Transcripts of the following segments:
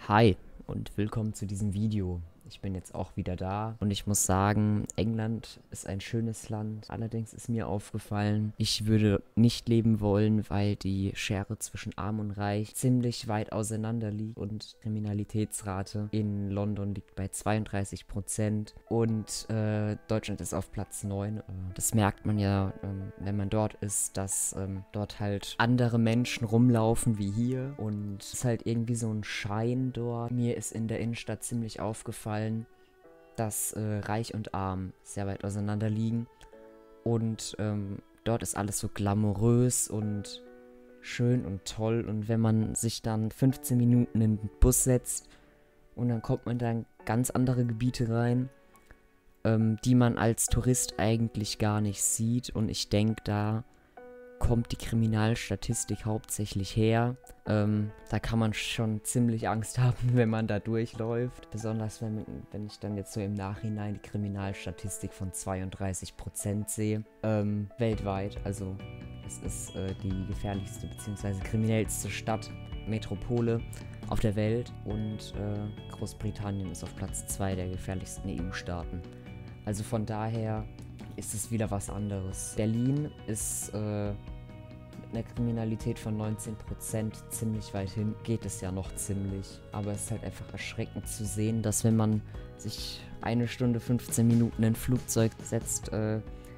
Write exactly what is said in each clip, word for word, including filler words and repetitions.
Hi und willkommen zu diesem Video. Ich bin jetzt auch wieder da und ich muss sagen, England ist ein schönes Land. Allerdings ist mir aufgefallen, ich würde nicht leben wollen, weil die Schere zwischen Arm und Reich ziemlich weit auseinander liegt und die Kriminalitätsrate in London liegt bei zweiunddreißig Prozent und äh, Deutschland ist auf Platz neun. Äh, das merkt man ja, ähm, wenn man dort ist, dass ähm, dort halt andere Menschen rumlaufen wie hier und es ist halt irgendwie so ein Schein dort. Mir ist in der Innenstadt ziemlich aufgefallen, dass äh, Reich und Arm sehr weit auseinander liegen und ähm, dort ist alles so glamourös und schön und toll und wenn man sich dann fünfzehn Minuten in den Bus setzt und dann kommt man da in ganz andere Gebiete rein, ähm, die man als Tourist eigentlich gar nicht sieht und ich denke, da kommt die Kriminalstatistik hauptsächlich her. Ähm, da kann man schon ziemlich Angst haben, wenn man da durchläuft. Besonders wenn, wenn ich dann jetzt so im Nachhinein die Kriminalstatistik von zweiunddreißig Prozent sehe. Ähm, weltweit. Also es ist äh, die gefährlichste bzw. kriminellste Stadt, Metropole auf der Welt. Und äh, Großbritannien ist auf Platz zwei der gefährlichsten E U-Staaten. Also von daher ist es wieder was anderes. Berlin ist äh, mit einer Kriminalität von neunzehn Prozent ziemlich weit hin. Geht es ja noch ziemlich. Aber es ist halt einfach erschreckend zu sehen, dass wenn man sich eine Stunde, fünfzehn Minuten in ein Flugzeug setzt, äh,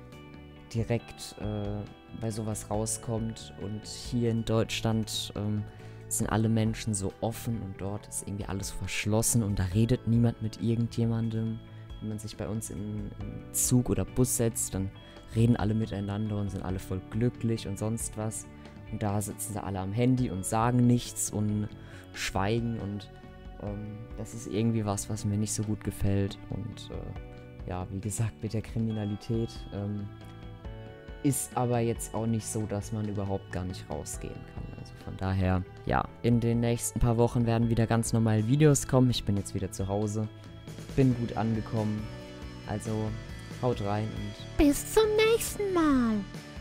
direkt äh, bei sowas rauskommt. Und hier in Deutschland ähm, sind alle Menschen so offen und dort ist irgendwie alles verschlossen und da redet niemand mit irgendjemandem. Wenn man sich bei uns in, in Zug oder Bus setzt, dann reden alle miteinander und sind alle voll glücklich und sonst was. Und da sitzen sie alle am Handy und sagen nichts und schweigen und ähm, das ist irgendwie was, was mir nicht so gut gefällt. Und äh, ja, wie gesagt, mit der Kriminalität ähm, ist aber jetzt auch nicht so, dass man überhaupt gar nicht rausgehen kann. Also von daher, ja, in den nächsten paar Wochen werden wieder ganz normal Videos kommen. Ich bin jetzt wieder zu Hause. Bin gut angekommen, also haut rein und bis zum nächsten Mal.